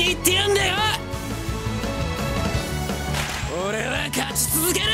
に言ってやんだよ。俺は勝ち続ける。